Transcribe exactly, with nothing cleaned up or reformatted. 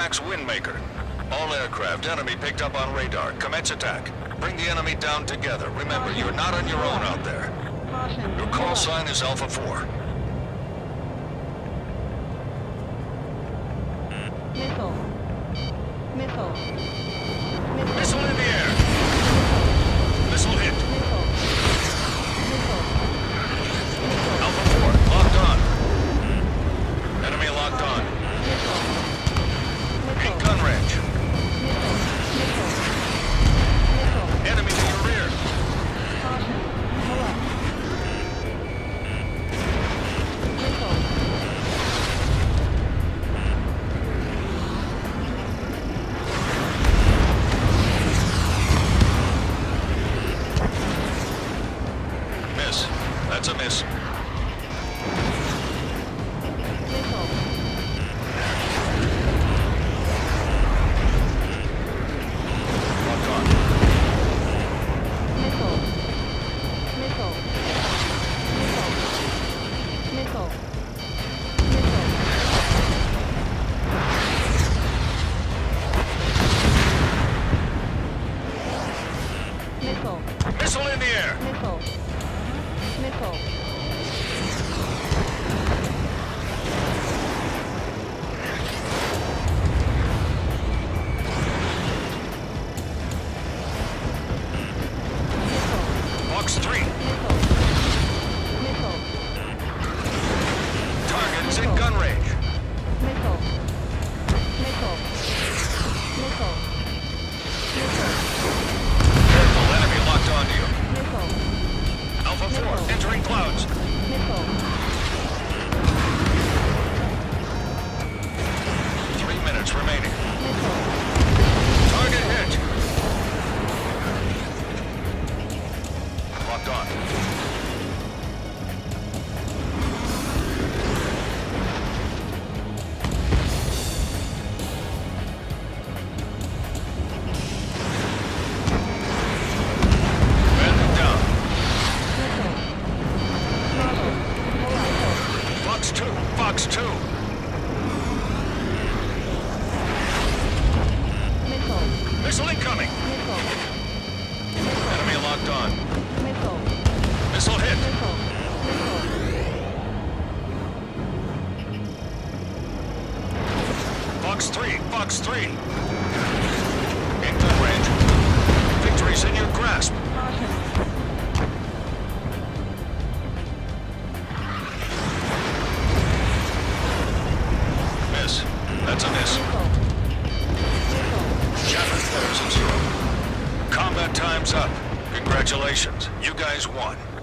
Max Windmaker. All aircraft, enemy picked up on radar. Commence attack. Bring the enemy down together. Remember, you're not on your own out there. Your call sign is Alpha four. Missile. Missile. Missile. Missile in the air. Missile hit. Missile. Missile. Alpha four, locked on. Enemy locked on. Missile. In gun range. Missile. Missile. Missile. Enemy to your rear. Caution. Hello. Missile. Miss. That's a miss. Missile. Locked on. Missile. Missile. Missile. Missile. Missile. Missile. Missile in the air. Missile. Missile. Box three. Missile. Missile. Target's in gun range. Missile. Missile. Missile. Missile. Careful, enemy locked onto you. Missile. Alpha four, Missile. entering clouds. Missile. Three minutes remaining. Missile. Target hit. Locked on. Bandit down. Missile. Bravo. Horizon. Fox two, Fox two. Missile. Missile incoming. Missile. Enemy locked on. Missile. Missile hit. Missile. Missile. Fox three, Fox three. In gun range. Victory's in your grasp. Caution. Miss. That's a miss. Missile. Missile. Chapter flares at zero. Combat time's up. Congratulations. You guys won.